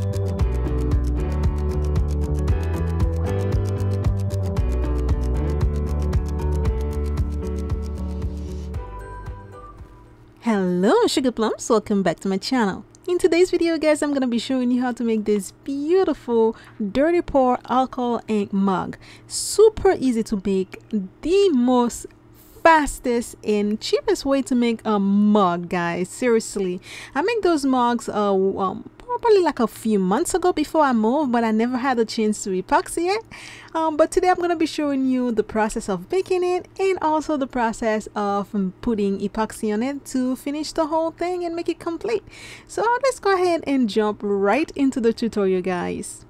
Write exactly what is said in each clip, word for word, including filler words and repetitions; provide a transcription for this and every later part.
Hello sugar plums, welcome back to my channel. In today's video guys, I'm going to be showing you how to make this beautiful dirty pour alcohol ink mug. Super easy to make, the most fastest and cheapest way to make a mug, guys. Seriously, I make those mugs uh, um, probably like a few months ago before I moved, but I never had a chance to epoxy it. Um, but today I'm going to be showing you the process of making it and also the process of putting epoxy on it to finish the whole thing and make it complete. So let's go ahead and jump right into the tutorial, guys.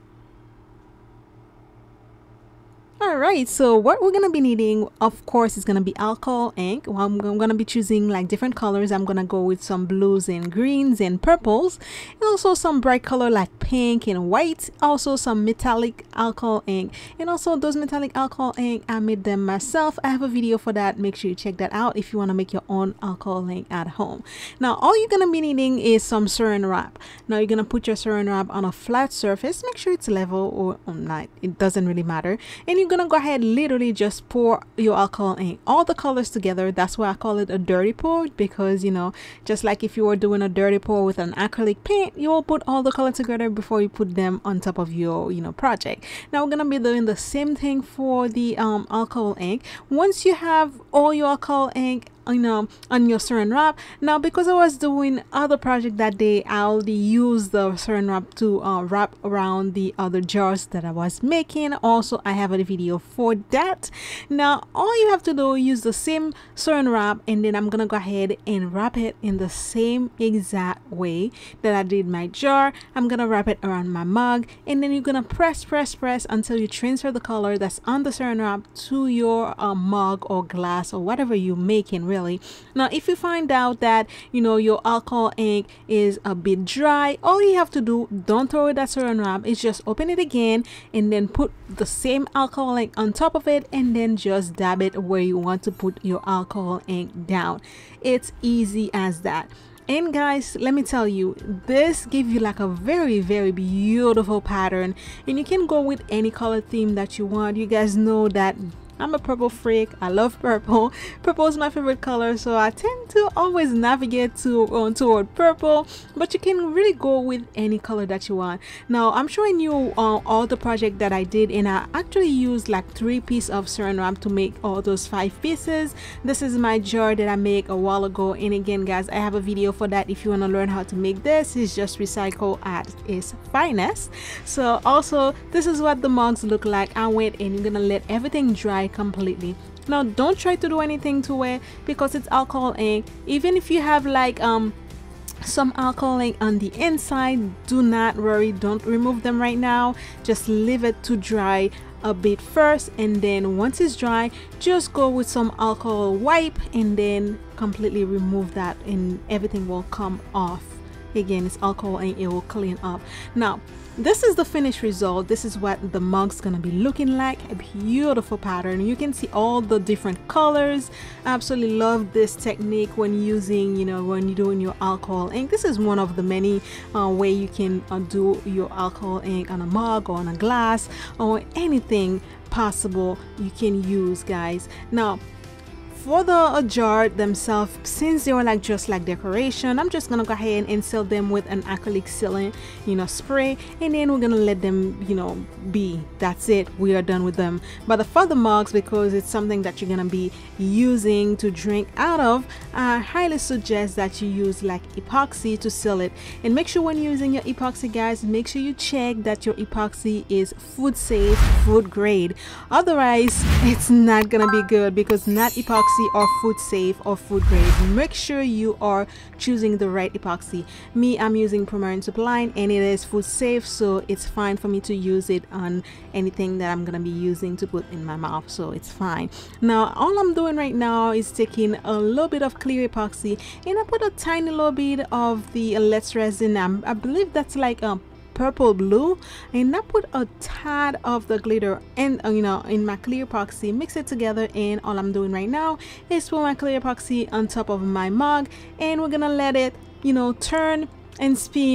Alright, so what we're going to be needing, of course, is going to be alcohol ink. Well, I'm going to be choosing like different colors. I'm going to go with some blues and greens and purples, and also some bright color like pink and white, also some metallic alcohol ink, and also those metallic alcohol ink, I made them myself. I have a video for that. Make sure you check that out if you want to make your own alcohol ink at home. Now, all you're going to be needing is some saran wrap. Now, you're going to put your saran wrap on a flat surface. Make sure it's level or not. It doesn't really matter. And you You're gonna go ahead, literally just pour your alcohol ink, all the colors together. That's why I call it a dirty pour, because you know, just like if you were doing a dirty pour with an acrylic paint, you will put all the color together before you put them on top of your you know project. Now we're gonna be doing the same thing for the um, alcohol ink. Once you have all your alcohol ink you know on your saran wrap, now because I was doing other project that day, I'll use the saran wrap to uh, wrap around the other jars that I was making. Also, I have a video for that. Now all you have to do is use the same saran wrap, and then I'm gonna go ahead and wrap it in the same exact way that I did my jar. I'm gonna wrap it around my mug, and then you're gonna press press press until you transfer the color that's on the saran wrap to your uh, mug or glass or whatever you're making, really. Now if you find out that you know your alcohol ink is a bit dry, all you have to do, don't throw it at saran wrap, is just open it again and then put the same alcohol ink on top of it, and then just dab it where you want to put your alcohol ink down. It's easy as that. And guys, let me tell you, this gives you like a very very beautiful pattern, and you can go with any color theme that you want. You guys know that I'm a purple freak. I love purple. Purple is my favorite color, so I tend to always navigate to uh, toward purple, but you can really go with any color that you want. Now I'm showing you uh, all the project that I did, and I actually used like three pieces of saran wrap to make all those five pieces. This is my jar that I made a while ago, and again guys, I have a video for that if you want to learn how to make this. It's just recycle at its finest. So also, this is what the mugs look like. I went and you're gonna let everything dry completely. Now don't try to do anything to it because it's alcohol ink. Even if you have like um some alcohol ink on the inside, do not worry, don't remove them right now. Just leave it to dry a bit first, and then once it's dry, just go with some alcohol wipe and then completely remove that, and everything will come off. Again, it's alcohol and it will clean up. Now this is the finished result. This is what the mug's gonna be looking like. A beautiful pattern. You can see all the different colors. I absolutely love this technique when using you know when you're doing your alcohol ink. This is one of the many uh, way you can uh, do your alcohol ink on a mug or on a glass or anything possible you can use, guys. Now for the uh, jar themselves, since they were like just like decoration, I'm just gonna go ahead and seal them with an acrylic sealant you know spray, and then we're gonna let them you know be. That's it, we are done with them. But for the mugs, because it's something that you're gonna be using to drink out of, I highly suggest that you use like epoxy to seal it. And make sure when using your epoxy, guys, make sure you check that your epoxy is food safe, food grade. Otherwise it's not gonna be good, because not epoxy or food safe or food grade. Make sure you are choosing the right epoxy. Me, I'm using Premarin Supply, and it is food safe, so it's fine for me to use it on anything that I'm gonna be using to put in my mouth, so it's fine. Now all I'm doing right now is taking a little bit of clear epoxy, and I put a tiny little bit of the Let's Resin. I'm, I believe that's like a purple blue, and I put a tad of the glitter and uh, you know in my clear epoxy, mix it together, and all I'm doing right now is put my clear epoxy on top of my mug, and we're gonna let it you know turn and spin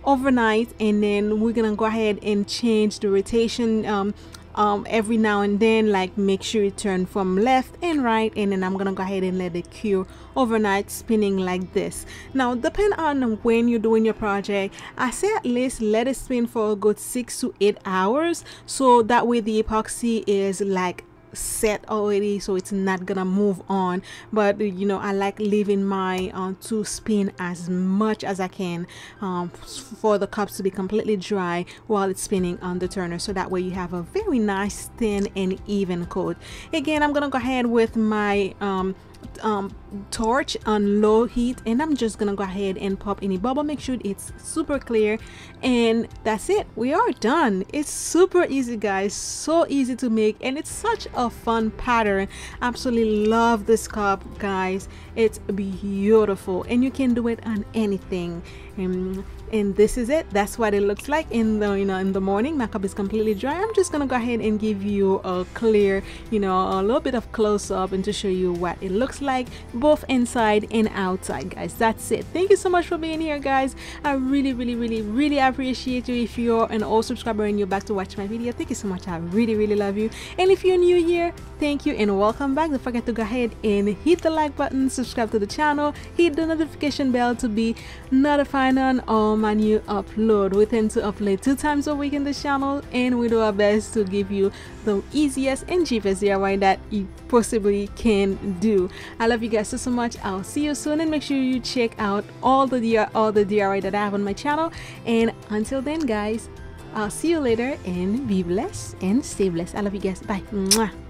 overnight, and then we're gonna go ahead and change the rotation um, um, every now and then, like make sure you turn from left and right, and then I'm gonna go ahead and let it cure overnight, spinning like this. Now depend on when you're doing your project, I say at least let it spin for a good six to eight hours, so that way the epoxy is like set already, so it's not gonna move on. But you know, I like leaving my uh, to spin as much as I can um, for the cups to be completely dry while it's spinning on the turner, so that way you have a very nice thin and even coat. Again, I'm gonna go ahead with my um, um torch on low heat, and I'm just gonna go ahead and pop any bubble, make sure it's super clear, and that's it. We are done. It's super easy, guys, so easy to make, and it's such a fun pattern. Absolutely love this cup, guys. It's beautiful, and you can do it on anything. Um, and this is it. That's what it looks like in the you know in the morning. My cup is completely dry. I'm just gonna go ahead and give you a clear, you know a little bit of close-up, and to show you what it looks like both inside and outside, guys. That's it. Thank you so much for being here, guys. I really really really really appreciate you. If you're an old subscriber and you're back to watch my video, thank you so much. I really really love you. And if you're new here, thank you and welcome back. Don't forget to go ahead and hit the like button, subscribe to the channel, hit the notification bell to be notified on all my new upload. We tend to upload two times a week in this channel, and we do our best to give you the easiest and cheapest D I Y that you possibly can do. I love you guys so so much. I'll see you soon, and make sure you check out all the D I Y, all the D I Y that I have on my channel. And until then, guys, I'll see you later, and be blessed and stay blessed. I love you guys. Bye. Mwah.